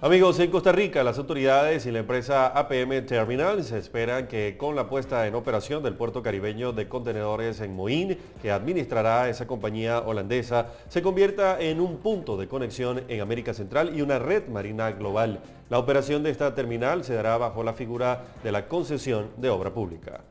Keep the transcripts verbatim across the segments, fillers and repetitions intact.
Amigos, en Costa Rica, las autoridades y la empresa A P M Terminals esperan que con la puesta en operación del puerto caribeño de contenedores en Moín, que administrará esa compañía holandesa, se convierta en un punto de conexión en América Central y una red marina global. La operación de esta terminal se dará bajo la figura de la concesión de obra pública.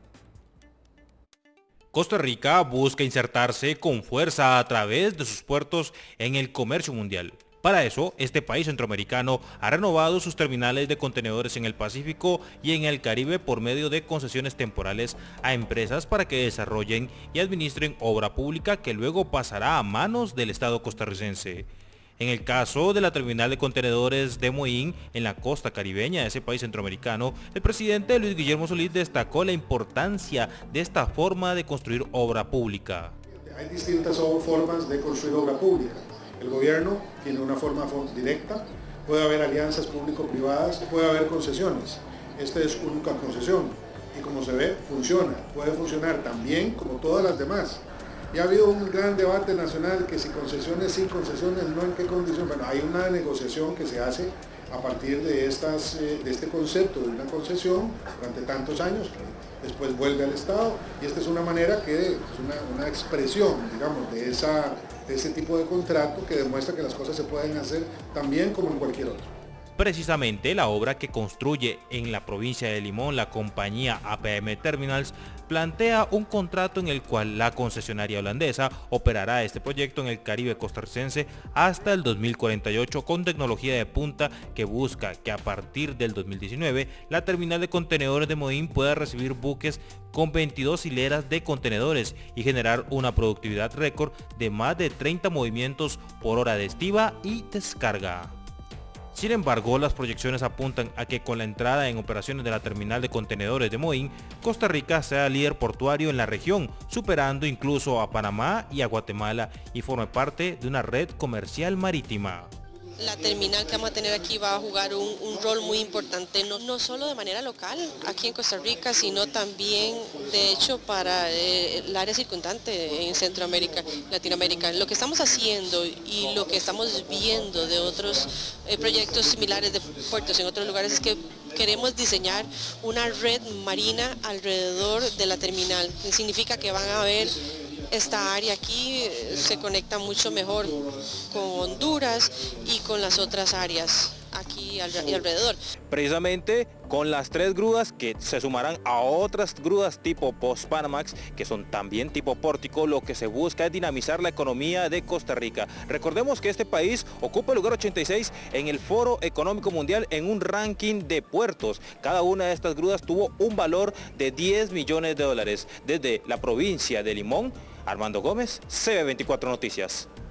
Costa Rica busca insertarse con fuerza a través de sus puertos en el comercio mundial. Para eso, este país centroamericano ha renovado sus terminales de contenedores en el Pacífico y en el Caribe por medio de concesiones temporales a empresas para que desarrollen y administren obra pública que luego pasará a manos del Estado costarricense. En el caso de la terminal de contenedores de Moín, en la costa caribeña de ese país centroamericano, el presidente Luis Guillermo Solís destacó la importancia de esta forma de construir obra pública. Hay distintas formas de construir obra pública. El gobierno tiene una forma directa, puede haber alianzas público-privadas, puede haber concesiones. Esta es única concesión y como se ve, funciona, puede funcionar también como todas las demás. Y ha habido un gran debate nacional que si concesiones sí, concesiones no, en qué condición. Bueno, hay una negociación que se hace a partir de, estas, de este concepto de una concesión durante tantos años que después vuelve al Estado y esta es una manera que es una, una expresión, digamos, de, esa, de ese tipo de contrato que demuestra que las cosas se pueden hacer también como en cualquier otro. Precisamente la obra que construye en la provincia de Limón la compañía A P M Terminals plantea un contrato en el cual la concesionaria holandesa operará este proyecto en el Caribe costarricense hasta el dos mil cuarenta y ocho con tecnología de punta que busca que a partir del dos mil diecinueve la terminal de contenedores de Moín pueda recibir buques con veintidós hileras de contenedores y generar una productividad récord de más de treinta movimientos por hora de estiba y descarga. Sin embargo, las proyecciones apuntan a que con la entrada en operaciones de la terminal de contenedores de Moín, Costa Rica sea líder portuario en la región, superando incluso a Panamá y a Guatemala y forme parte de una red comercial marítima. La terminal que vamos a tener aquí va a jugar un, un rol muy importante, no, no solo de manera local aquí en Costa Rica, sino también de hecho para eh, el área circundante en Centroamérica, Latinoamérica. Lo que estamos haciendo y lo que estamos viendo de otros eh, proyectos similares de puertos en otros lugares es que queremos diseñar una red marina alrededor de la terminal. Significa que van a haber esta área aquí se conecta mucho mejor con Honduras y con las otras áreas aquí y alrededor. Precisamente con las tres grúas que se sumarán a otras grúas tipo Post-Panamax que son también tipo pórtico, lo que se busca es dinamizar la economía de Costa Rica. Recordemos que este país ocupa el lugar ochenta y seis en el Foro Económico Mundial en un ranking de puertos. Cada una de estas grúas tuvo un valor de diez millones de dólares. Desde la provincia de Limón, Armando Gómez, C B veinticuatro Noticias.